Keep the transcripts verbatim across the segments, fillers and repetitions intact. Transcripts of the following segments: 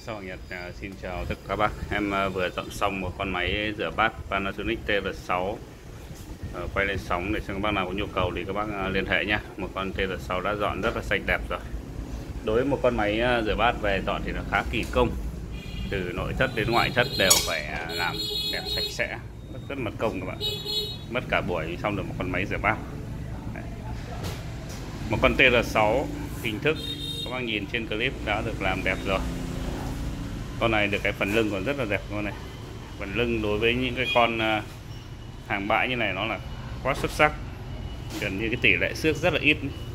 Shop Hoàng Nhật uh, xin chào tất cả các bác. Em uh, vừa dọn xong một con máy rửa bát Panasonic T R sáu, uh, quay lên sóng để xem các bác nào có nhu cầu thì các bác uh, liên hệ nhé. Một con T R sáu đã dọn rất là sạch đẹp rồi. Đối với một con máy uh, rửa bát về dọn thì nó khá kỳ công, từ nội thất đến ngoại thất đều phải uh, làm đẹp sạch sẽ, rất, rất mất công các bạn. Mất cả buổi xong được một con máy rửa bát. Đấy. Một con T R sáu hình thức các bác nhìn trên clip đã được làm đẹp rồi. Con này được cái phần lưng còn rất là đẹp. Con này phần lưng đối với những cái con hàng bãi như này nó là quá xuất sắc, gần như cái tỷ lệ xước rất là ít.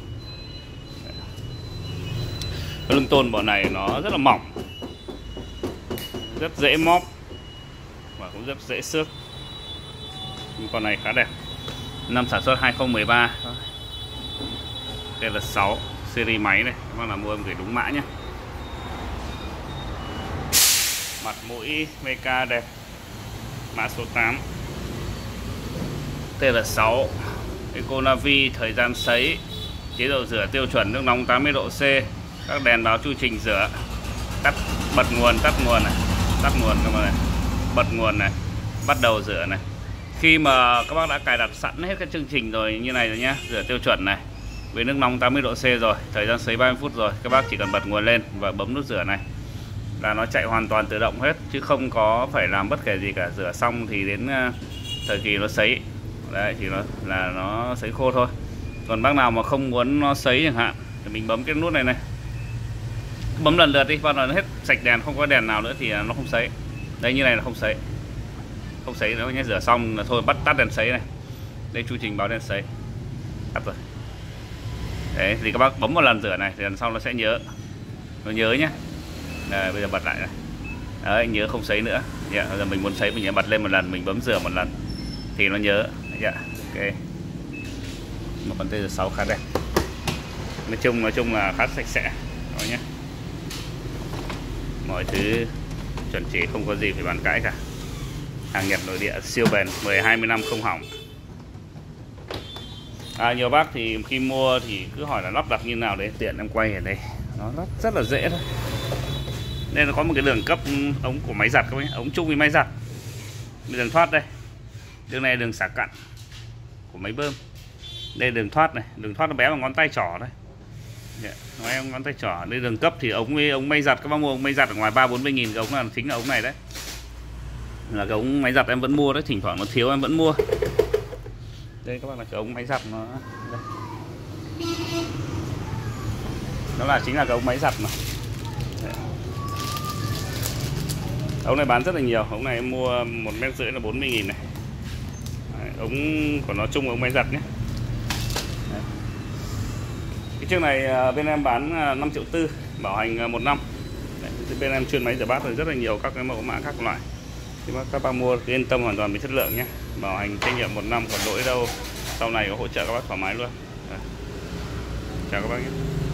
Cái lưng tôn bọn này nó rất là mỏng, rất dễ móp và cũng rất dễ xước. Con này khá đẹp. Năm sản xuất hai không một ba, T R sáu series máy này, các bác nào mua em gửi đúng mã nhé. Mặt mũi vê ca đẹp, mã số tám. T R sáu Econavi, thời gian sấy, chế độ rửa tiêu chuẩn nước nóng tám mươi độ C, các đèn báo chu trình rửa, tắt bật nguồn, tắt nguồn này, tắt nguồn các bạn này, bật nguồn này, bắt đầu rửa này. Khi mà các bác đã cài đặt sẵn hết các chương trình rồi như này rồi nhá, rửa tiêu chuẩn này với nước nóng tám mươi độ C rồi, thời gian sấy ba mươi phút rồi, các bác chỉ cần bật nguồn lên và bấm nút rửa này là nó chạy hoàn toàn tự động hết, chứ không có phải làm bất kể gì cả. Rửa xong thì đến thời kỳ nó sấy đấy thì nó là nó sấy khô thôi. Còn bác nào mà không muốn nó sấy chẳng hạn thì mình bấm cái nút này này, bấm lần lượt đi, bao giờ nó hết sạch đèn, không có đèn nào nữa thì nó không sấy. Đây như này là không sấy, không sấy nữa nhé. Rửa xong là thôi, bắt tắt đèn sấy này, đây chu trình báo đèn sấy tắt rồi. Đấy thì các bác bấm một lần rửa này thì lần sau nó sẽ nhớ, nó nhớ nhé. Đây, bây giờ bật lại này. Đấy, nhớ không sấy nữa. Dạ, bây giờ mình muốn sấy mình nhớ bật lên một lần, mình bấm rửa một lần thì nó nhớ. Dạ, ok. Một con T R sáu khá đẹp. Nói chung nói chung là khá sạch sẽ đó nhé. Mọi thứ chuẩn chỉ, không có gì phải bàn cãi cả. Hàng Nhật nội địa siêu bền, mười hai mươi năm không hỏng. À, nhiều bác thì khi mua thì cứ hỏi là lắp đặt như nào đấy, tiện em quay ở đây. Nó rất, rất là dễ thôi. Nên nó có một cái đường cấp ống của máy giặt các bác, ống chung với máy giặt. Đường thoát đây. Đường này đường xả cặn của máy bơm. Đây đường thoát này, đường thoát nó bé bằng ngón tay trỏ đây. Nói em ngón tay trỏ. Đây đường cấp thì ống với ống máy giặt, các bác mua ống máy giặt ở ngoài ba bốn mươi nghìn, cái ống là chính là ống này đấy. Là cái ống máy giặt em vẫn mua đấy, thỉnh thoảng nó thiếu em vẫn mua. Đây các bạn là cái ống máy giặt nó đây. Đó là chính là cái ống máy giặt mà. Đấy. Ống này bán rất là nhiều. Ống này em mua một mét rưỡi là bốn mươi nghìn này. Đấy, ống của nó chung ống máy giặt nhé. Đấy. Cái chiếc này bên em bán năm triệu tư, bảo hành một năm. Đấy, bên em chuyên máy rửa bát rồi rất là nhiều các cái mẫu mã các loại. Thì các bác mua cứ yên tâm hoàn toàn về chất lượng nhé. Bảo hành trách nhiệm một năm, còn lỗi đâu sau này có hỗ trợ các bác thoải mái luôn. Đấy. Chào các bác nhé.